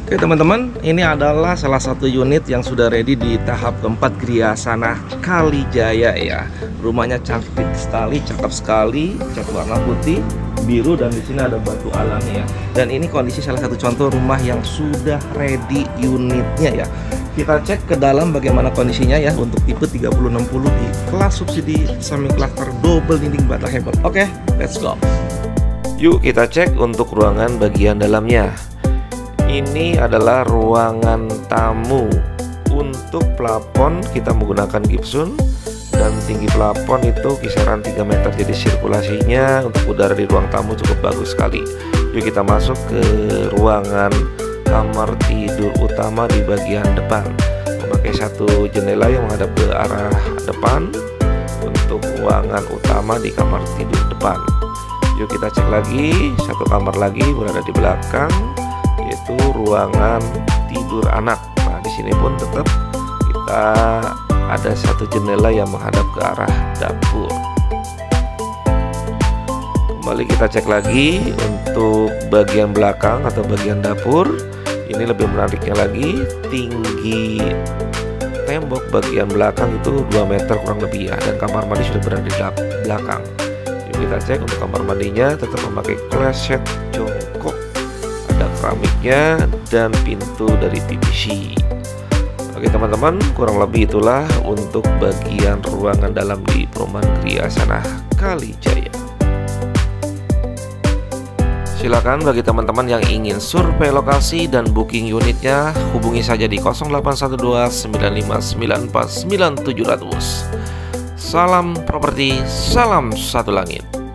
Oke teman-teman, ini adalah salah satu unit yang sudah ready di tahap keempat Griasana Kalijaya ya. Rumahnya cantik sekali, cakep sekali, cat warna putih, biru, dan di sini ada batu alami ya. Dan ini kondisi salah satu contoh rumah yang sudah ready unitnya ya. Kita cek ke dalam bagaimana kondisinya ya untuk tipe 3060 di kelas subsidi semi cluster double dinding bata hebel. Oke, let's go. Yuk kita cek untuk ruangan bagian dalamnya. Ini adalah ruangan tamu. Untuk plafon kita menggunakan gypsum dan tinggi plafon itu kisaran 3 meter. Jadi sirkulasinya untuk udara di ruang tamu cukup bagus sekali. Yuk kita masuk ke ruangan kamar tidur utama di bagian depan. Memakai satu jendela yang menghadap ke arah depan untuk ruangan utama di kamar tidur depan. Yuk kita cek lagi, satu kamar lagi berada di belakang, yaitu ruangan tidur anak. Nah, di sini pun tetap kita ada satu jendela yang menghadap ke arah dapur. Kembali kita cek lagi untuk bagian belakang atau bagian dapur. Ini lebih menariknya lagi, tinggi tembok bagian belakang itu 2 meter kurang lebih ya, dan kamar mandi sudah berada di belakang. Jadi kita cek untuk kamar mandinya tetap memakai kloset jongkok, ada keramiknya dan pintu dari PVC. Oke teman-teman, kurang lebih itulah untuk bagian ruangan dalam di perumahan Griasana Kalijaya. Silakan bagi teman-teman yang ingin survei lokasi dan booking unitnya, hubungi saja di 0812 959 49700. Salam properti, salam satu langit.